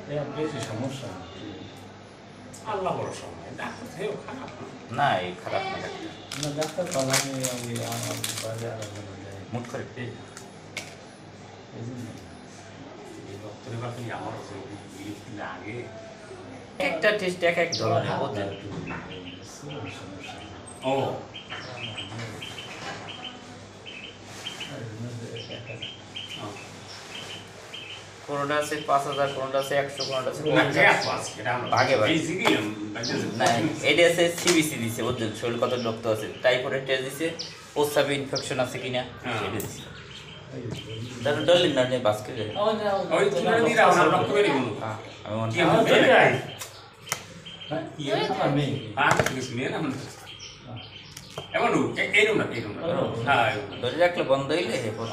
বেশি সমস্যা আল্লাহ বড় সময় ডাক্তার থেকেও খারাপ না এই খারাপ না ডাক্তার না ডাক্তার পালানি আমি আমার বাজার মুট করে পেয়ে এই জন্য এই ডক্টরের ব্যাপারে আমার আগে একটা টেস্ট এক এক ধরনের বোঝেন ও কোনোটা আছে 5,000, কোনোটা আছে 100, কোনোটা আছে ভাগে না এটা আছে সিবিসি দিছে বুঝছেন শরীর কত রক্ত আছে টাইফয়েড টেস্ট দিছে প্রস্রাবে ইনফেকশন আছে কিনা সেটা দিছে তাহলে ডলিন না নিয়ে বাস করে ধরে রাখলে বন্ধ হইলে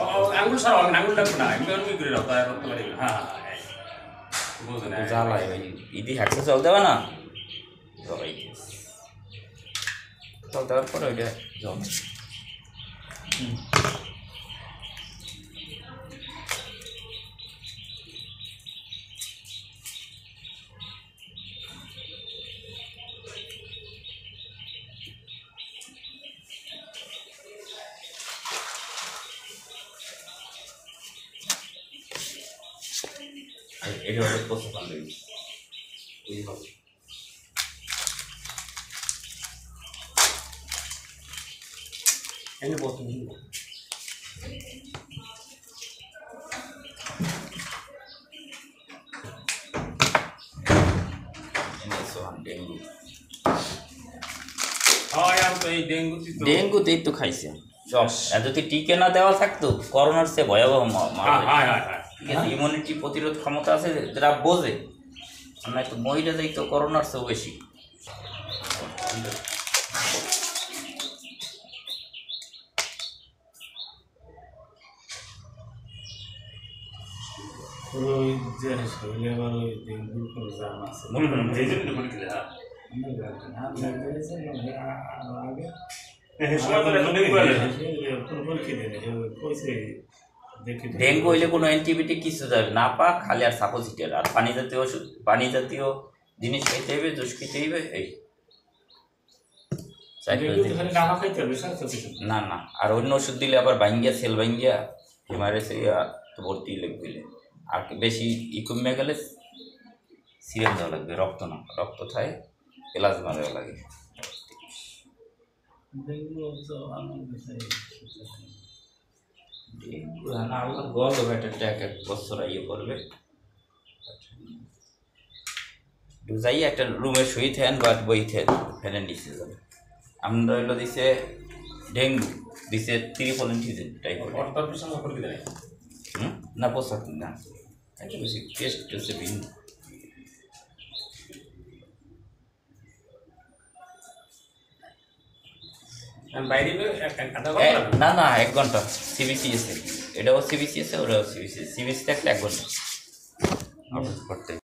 জ্বালায় ভাই ইদি হাঁটতে চল দেবে না চল দেওয়ার পরে ওইটা জল এটা হলো প্রসেস আনবে এইভাবে এনে বলতে ডেঙ্গুতেই তো খাইছে সব যদি টিকে না দেওয়া থাকতো করোনার চেয়ে ভয়াবহ ঠিক আছে ইমিউনিটি প্রতিরোধ ক্ষমতা আছে যারা বোঝে আমরা একটু মহিলা যাইতো করোনার চেয়েও বেশি ডেঙ্গু হইলে কোনো অ্যান্টিবায়োটিক কিছু যাবে না পা খালি আর সাপোজিটের আর পানি জাতীয় জিনিস খাইতে হবে জুস খেতে হবে এই না না আর অন্য ওষুধ দিলে আবার ভাঙ্গিয়া সেল ভাঙ্গিয়া হিমারেসে ভর্তি লাগবে আর বেশি ই কমে গেলে সিরিয়াল দেওয়া লাগবে রক্ত না রক্ত থাকে প্লাজমা দেওয়া লাগে গল্প ব্যাটারটা এক বছর ইয়ে করবে যাই একটা রুমে শুই থাকেন বা বই থাকেন ফ্যানের নিচে যাবে আমরা হইলো দিছে ডেঙ্গু দিছে ত্রিপলিন টাইফয়েড না পোশাক না একটা বেশি টেস্ট হচ্ছে ভিন্ন না না 1 ঘন্টা সিবিসি আছে এটাও সিবিসি আছে ওটাও সিবিসি থাকলে 1 ঘন্টা করতে